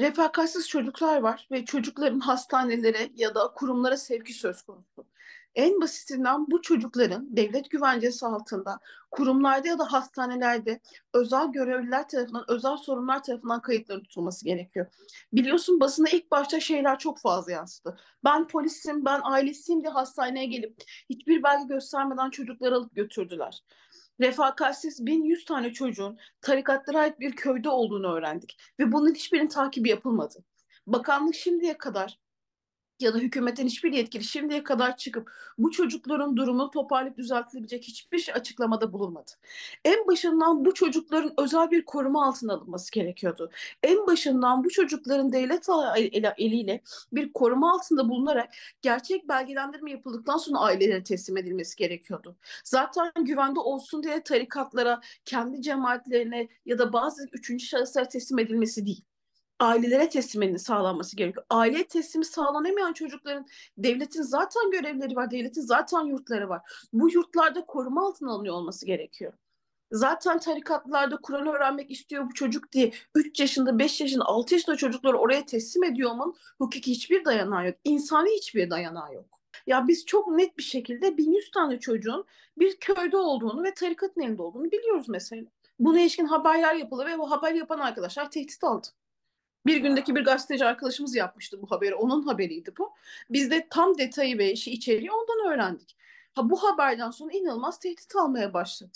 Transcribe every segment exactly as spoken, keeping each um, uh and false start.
Refakatsiz çocuklar var ve çocukların hastanelere ya da kurumlara sevki söz konusu. En basitinden bu çocukların devlet güvencesi altında kurumlarda ya da hastanelerde özel görevliler tarafından, özel sorumlular tarafından kayıtları tutulması gerekiyor. Biliyorsun basına ilk başta şeyler çok fazla yansıdı. Ben polisim, ben ailesiyim diye hastaneye gelip hiçbir belge göstermeden çocukları alıp götürdüler. Refakatsiz bin yüz tane çocuğun tarikatlara ait bir köyde olduğunu öğrendik. Ve bunun hiçbirinin takibi yapılmadı. Bakanlık şimdiye kadar ya da hükümetin hiçbir yetkili şimdiye kadar çıkıp bu çocukların durumunu toparlayıp düzeltilebilecek hiçbir şey açıklamada bulunmadı. En başından bu çocukların özel bir koruma altına alınması gerekiyordu. En başından bu çocukların devlet eliyle bir koruma altında bulunarak gerçek belgelendirme yapıldıktan sonra ailelere teslim edilmesi gerekiyordu. Zaten güvende olsun diye tarikatlara, kendi cemaatlerine ya da bazı üçüncü şahıslara teslim edilmesi değil, ailelere teslimenin sağlanması gerekiyor. Aile teslimi sağlanamayan çocukların devletin zaten görevleri var, devletin zaten yurtları var. Bu yurtlarda koruma altına alınıyor olması gerekiyor. Zaten tarikatlarda Kur'an öğrenmek istiyor bu çocuk diye üç yaşında, beş yaşında, altı yaşında çocukları oraya teslim ediyor olmanın hukuki hiçbir dayanağı yok. İnsani hiçbir dayanağı yok. Ya biz çok net bir şekilde bin yüz tane çocuğun bir köyde olduğunu ve tarikatın elinde olduğunu biliyoruz mesela. Buna ilişkin haberler yapıldı ve bu haber yapan arkadaşlar tehdit aldı. Bir gündeki bir gazeteci arkadaşımız yapmıştı bu haberi. Onun haberiydi bu. Biz de tam detayı ve işi içeriği ondan öğrendik. Ha, bu haberden sonra inanılmaz tehdit almaya başladı.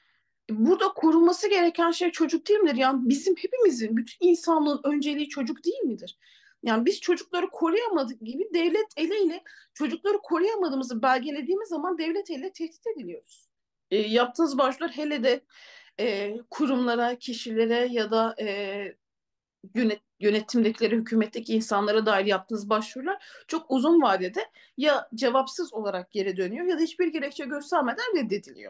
Burada korunması gereken şey çocuk değil midir? Yani bizim hepimizin, bütün insanlığın önceliği çocuk değil midir? Yani biz çocukları koruyamadık gibi devlet eliyle çocukları koruyamadığımızı belgelediğimiz zaman devlet eliyle tehdit ediliyoruz. E, yaptığınız başvurular hele de e, kurumlara, kişilere ya da e, yönet, yönetimdekilere, hükümetteki insanlara dair yaptığınız başvurular çok uzun vadede ya cevapsız olarak geri dönüyor ya da hiçbir gerekçe göstermeden reddediliyor.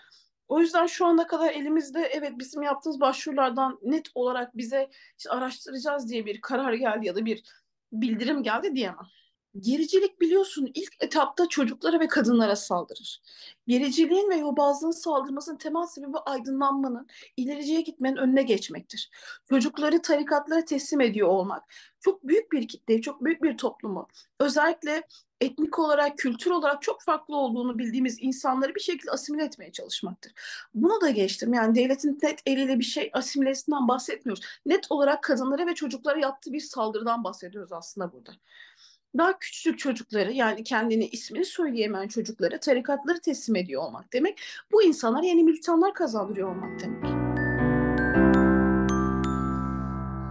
O yüzden şu ana kadar elimizde evet bizim yaptığımız başvurulardan net olarak bize işte araştıracağız diye bir karar geldi ya da bir bildirim geldi diyemem. Gericilik biliyorsun ilk etapta çocuklara ve kadınlara saldırır. Gericiliğin ve yobazlığın saldırmasının temel sebebi aydınlanmanın, ilericiye gitmenin önüne geçmektir. Çocukları tarikatlara teslim ediyor olmak, çok büyük bir kitleyi, çok büyük bir toplumu, özellikle etnik olarak, kültür olarak çok farklı olduğunu bildiğimiz insanları bir şekilde asimile etmeye çalışmaktır. Bunu da geçtim. Yani devletin net eliyle bir şey asimilesinden bahsetmiyoruz. Net olarak kadınlara ve çocuklara yaptığı bir saldırıdan bahsediyoruz aslında burada. Daha küçük çocukları, yani kendini ismini söyleyemeyen çocukları tarikatları teslim ediyor olmak demek. Bu insanlar yeni militanlar kazandırıyor olmak demek.